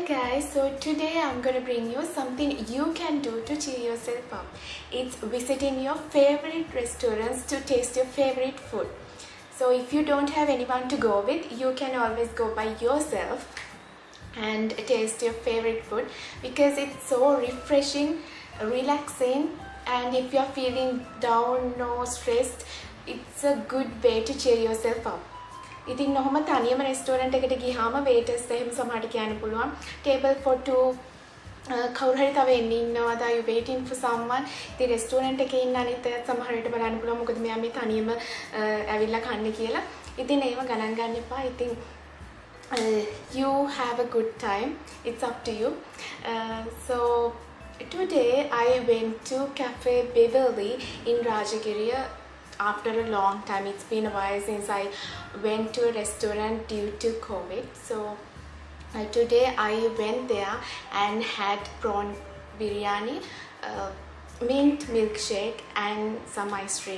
Hello guys, so today I'm going to bring you something you can do to cheer yourself up. It's visiting your favorite restaurants to taste your favorite food. So if you don't have anyone to go with, you can always go by yourself and taste your favorite food because it's so refreshing, relaxing, and if you're feeling down or stressed, it's a good way to cheer yourself up. ඉතින් ඔහොම තනියම restaurant එකට ගියාම වේටර්ස් එහෙම සමහරට කියන්න පුළුවන් table for two කවුරු හරි තව එන්න ඉන්නවද are you waiting for someone ඉතින් රෙස්ටෝරන්ට් එකේ ඉන්න අනිත් අයත් සමහර විට බලන්න පුළුවන් මොකද මෙයා මේ තනියම ඇවිල්ලා කන්නේ කියලා. ඉතින් ඒව ගණන් ගන්න එපා. ඉතින් you have a good time. It's up to you. So today I went to Cafe Beverly in Rajagiriya. After a long time, it's been a while since I went to a restaurant due to COVID. So today I went there and had prawn biryani, mint milkshake and some ice cream.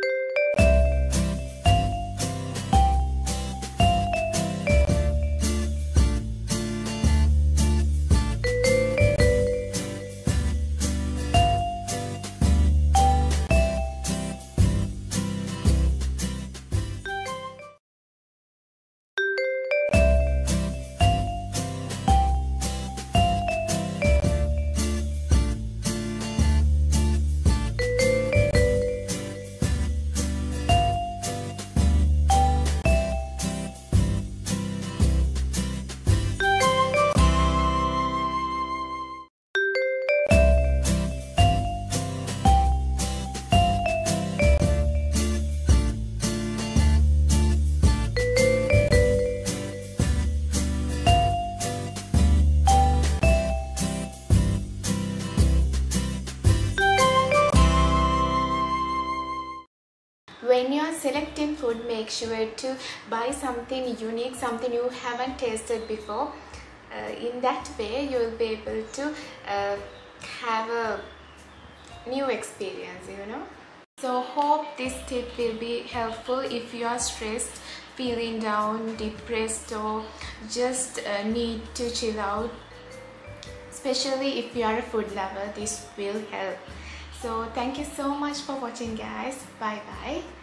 When you are selecting food, make sure to buy something unique, something you haven't tasted before. In that way, you will be able to have a new experience, you know. So hope this tip will be helpful if you are stressed, feeling down, depressed, or just need to chill out. Especially if you are a food lover, this will help. So thank you so much for watching guys. Bye bye.